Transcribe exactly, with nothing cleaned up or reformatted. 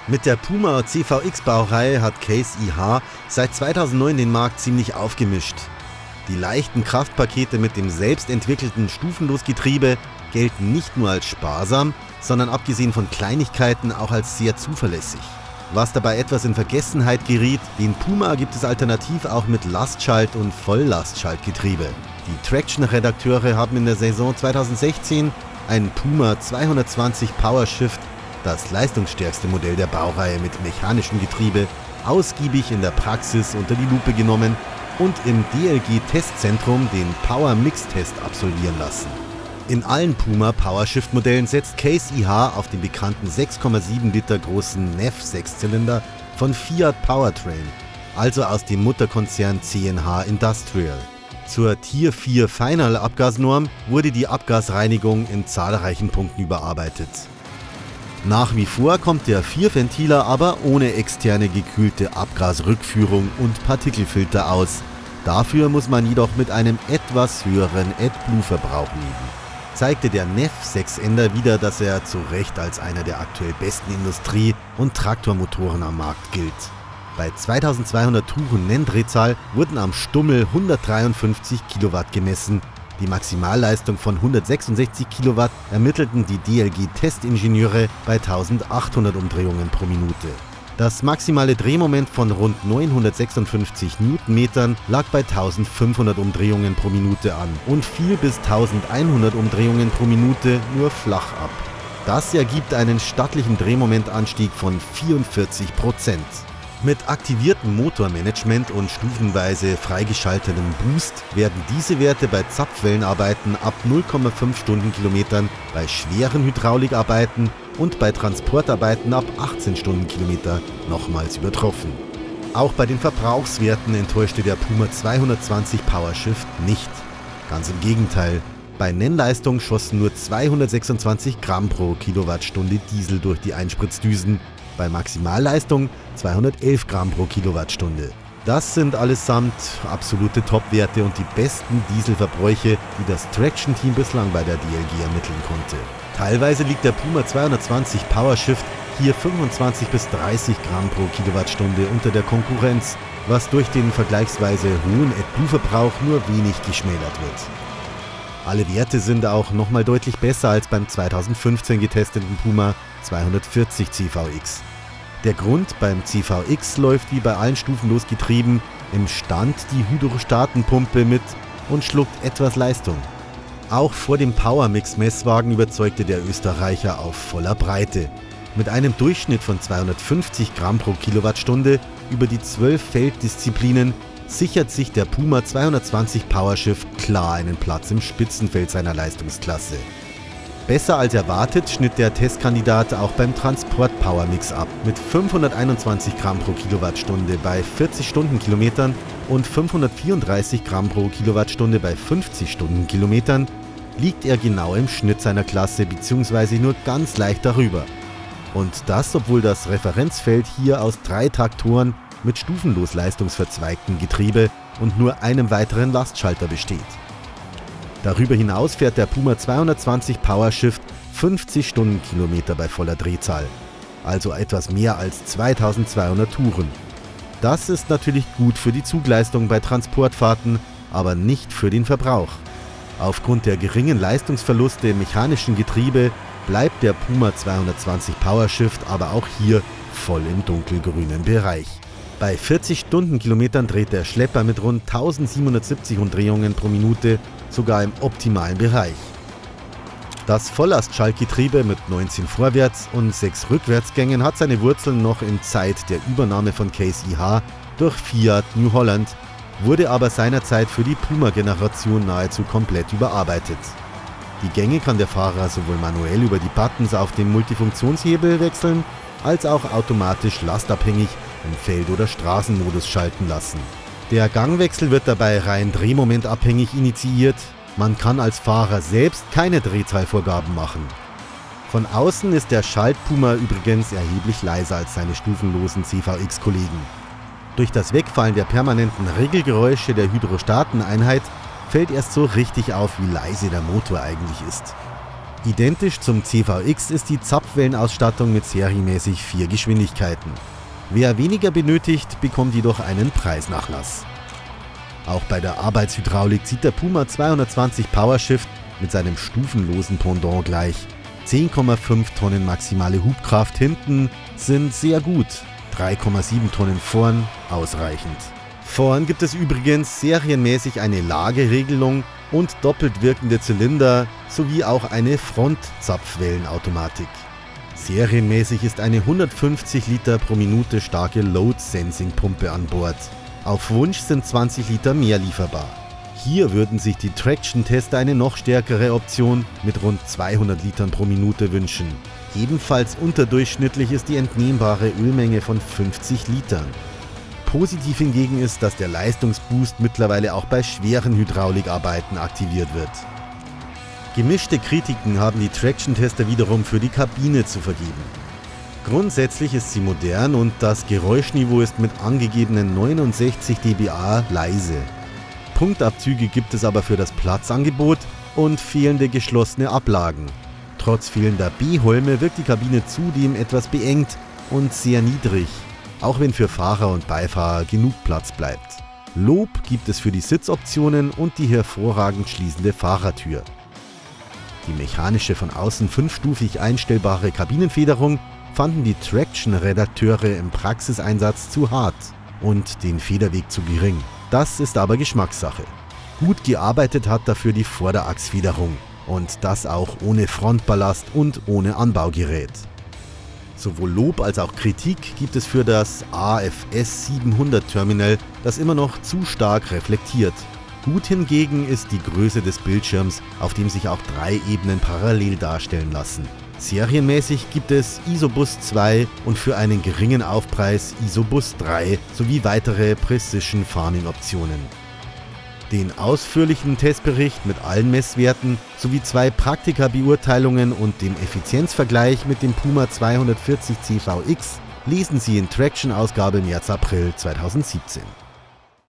Mit der Puma C V X-Baureihe hat Case I H seit zweitausendneun den Markt ziemlich aufgemischt. Die leichten Kraftpakete mit dem selbstentwickelten Stufenlosgetriebe gelten nicht nur als sparsam, sondern abgesehen von Kleinigkeiten auch als sehr zuverlässig. Was dabei etwas in Vergessenheit geriet, den Puma gibt es alternativ auch mit Lastschalt- und Volllastschaltgetriebe. Die Traction-Redakteure haben in der Saison zweitausendsechzehn einen Puma zweihundertzwanzig PowerShift, das leistungsstärkste Modell der Baureihe mit mechanischem Getriebe, ausgiebig in der Praxis unter die Lupe genommen und im D L G-Testzentrum den Power-Mix-Test absolvieren lassen. In allen Puma PowerShift-Modellen setzt Case I H auf den bekannten sechs Komma sieben Liter großen N E F-Sechszylinder von Fiat Powertrain, also aus dem Mutterkonzern C N H Industrial. Zur Tier vier Final Abgasnorm wurde die Abgasreinigung in zahlreichen Punkten überarbeitet. Nach wie vor kommt der Vierventiler aber ohne externe gekühlte Abgasrückführung und Partikelfilter aus. Dafür muss man jedoch mit einem etwas höheren AdBlue-Verbrauch leben. Zeigte der N E F-Sechsender wieder, dass er zu Recht als einer der aktuell besten Industrie- und Traktormotoren am Markt gilt. Bei zweitausendzweihundert Touren Nenndrehzahl wurden am Stummel hundertdreiundfünfzig Kilowatt gemessen. Die Maximalleistung von hundertsechsundsechzig Kilowatt ermittelten die D L G-Testingenieure bei eintausendachthundert Umdrehungen pro Minute. Das maximale Drehmoment von rund neunhundertsechsundfünfzig Newtonmetern lag bei eintausendfünfhundert Umdrehungen pro Minute an und fiel bis eintausendeinhundert Umdrehungen pro Minute nur flach ab. Das ergibt einen stattlichen Drehmomentanstieg von vierundvierzig Prozent. Mit aktiviertem Motormanagement und stufenweise freigeschaltetem Boost werden diese Werte bei Zapfwellenarbeiten ab null Komma fünf Stundenkilometern, bei schweren Hydraulikarbeiten und bei Transportarbeiten ab achtzehn Stundenkilometer nochmals übertroffen. Auch bei den Verbrauchswerten enttäuschte der Puma zweihundertzwanzig PowerShift nicht. Ganz im Gegenteil, bei Nennleistung schossen nur zweihundertsechsundzwanzig Gramm pro Kilowattstunde Diesel durch die Einspritzdüsen, bei Maximalleistung zweihundertelf Gramm pro Kilowattstunde. Das sind allesamt absolute Top-Werte und die besten Dieselverbräuche, die das Traction-Team bislang bei der D L G ermitteln konnte. Teilweise liegt der Puma zweihundertzwanzig PowerShift hier fünfundzwanzig bis dreißig Gramm pro Kilowattstunde unter der Konkurrenz, was durch den vergleichsweise hohen AdBlue-Verbrauch nur wenig geschmälert wird. Alle Werte sind auch nochmal deutlich besser als beim zweitausendfünfzehn getesteten Puma zweihundertvierzig C V X. Der Grund: beim C V X läuft wie bei allen Stufenlosgetrieben im Stand die Hydrostatenpumpe mit und schluckt etwas Leistung. Auch vor dem Power-Mix-Messwagen überzeugte der Österreicher auf voller Breite. Mit einem Durchschnitt von zweihundertfünfzig Gramm pro Kilowattstunde über die zwölf Felddisziplinen sichert sich der Puma zweihundertzwanzig PowerShift klar einen Platz im Spitzenfeld seiner Leistungsklasse. Besser als erwartet schnitt der Testkandidat auch beim Transport-Power-Mix ab. Mit fünfhunderteinundzwanzig Gramm pro Kilowattstunde bei vierzig Stundenkilometern und fünfhundertvierunddreißig Gramm pro Kilowattstunde bei fünfzig Stundenkilometern liegt er genau im Schnitt seiner Klasse bzw. nur ganz leicht darüber. Und das, obwohl das Referenzfeld hier aus drei Traktoren mit stufenlos leistungsverzweigtem Getriebe und nur einem weiteren Lastschalter besteht. Darüber hinaus fährt der Puma zweihundertzwanzig PowerShift fünfzig Stundenkilometer bei voller Drehzahl, also etwas mehr als zweitausendzweihundert Touren. Das ist natürlich gut für die Zugleistung bei Transportfahrten, aber nicht für den Verbrauch. Aufgrund der geringen Leistungsverluste im mechanischen Getriebe bleibt der Puma zweihundertzwanzig PowerShift aber auch hier voll im dunkelgrünen Bereich. Bei vierzig Stundenkilometern dreht der Schlepper mit rund eintausendsiebenhundertsiebzig Umdrehungen pro Minute sogar im optimalen Bereich. Das Volllastschaltgetriebe mit neunzehn Vorwärts- und sechs Rückwärtsgängen hat seine Wurzeln noch in Zeit der Übernahme von Case I H durch Fiat New Holland, wurde aber seinerzeit für die Puma-Generation nahezu komplett überarbeitet. Die Gänge kann der Fahrer sowohl manuell über die Buttons auf dem Multifunktionshebel wechseln, als auch automatisch lastabhängig im Feld- oder Straßenmodus schalten lassen. Der Gangwechsel wird dabei rein drehmomentabhängig initiiert. Man kann als Fahrer selbst keine Drehzahlvorgaben machen. Von außen ist der Schaltpuma übrigens erheblich leiser als seine stufenlosen C V X-Kollegen. Durch das Wegfallen der permanenten Regelgeräusche der Hydrostateneinheit fällt erst so richtig auf, wie leise der Motor eigentlich ist. Identisch zum C V X ist die Zapfwellenausstattung mit serienmäßig vier Geschwindigkeiten. Wer weniger benötigt, bekommt jedoch einen Preisnachlass. Auch bei der Arbeitshydraulik zieht der Puma zweihundertzwanzig PowerShift mit seinem stufenlosen Pendant gleich. zehn Komma fünf Tonnen maximale Hubkraft hinten sind sehr gut, drei Komma sieben Tonnen vorn ausreichend. Vorn gibt es übrigens serienmäßig eine Lageregelung und doppelt wirkende Zylinder sowie auch eine Frontzapfwellenautomatik. Serienmäßig ist eine hundertfünfzig Liter pro Minute starke Load-Sensing-Pumpe an Bord. Auf Wunsch sind zwanzig Liter mehr lieferbar. Hier würden sich die Traction-Tester eine noch stärkere Option mit rund zweihundert Litern pro Minute wünschen. Ebenfalls unterdurchschnittlich ist die entnehmbare Ölmenge von fünfzig Litern. Positiv hingegen ist, dass der Leistungsboost mittlerweile auch bei schweren Hydraulikarbeiten aktiviert wird. Gemischte Kritiken haben die Traction-Tester wiederum für die Kabine zu vergeben. Grundsätzlich ist sie modern und das Geräuschniveau ist mit angegebenen neunundsechzig Dezibel leise. Punktabzüge gibt es aber für das Platzangebot und fehlende geschlossene Ablagen. Trotz fehlender B-Holme wirkt die Kabine zudem etwas beengt und sehr niedrig, auch wenn für Fahrer und Beifahrer genug Platz bleibt. Lob gibt es für die Sitzoptionen und die hervorragend schließende Fahrertür. Die mechanische von außen fünfstufig einstellbare Kabinenfederung fanden die Traction-Redakteure im Praxiseinsatz zu hart und den Federweg zu gering. Das ist aber Geschmackssache. Gut gearbeitet hat dafür die Vorderachsfederung und das auch ohne Frontballast und ohne Anbaugerät. Sowohl Lob als auch Kritik gibt es für das A F S siebenhundert Terminal, das immer noch zu stark reflektiert. Gut hingegen ist die Größe des Bildschirms, auf dem sich auch drei Ebenen parallel darstellen lassen. Serienmäßig gibt es Isobus zwei und für einen geringen Aufpreis Isobus drei sowie weitere Precision-Farming-Optionen. Den ausführlichen Testbericht mit allen Messwerten sowie zwei Praktika-Beurteilungen und dem Effizienzvergleich mit dem Puma zweihundertvierzig C V X lesen Sie in Traction-Ausgabe März-April zweitausendsiebzehn.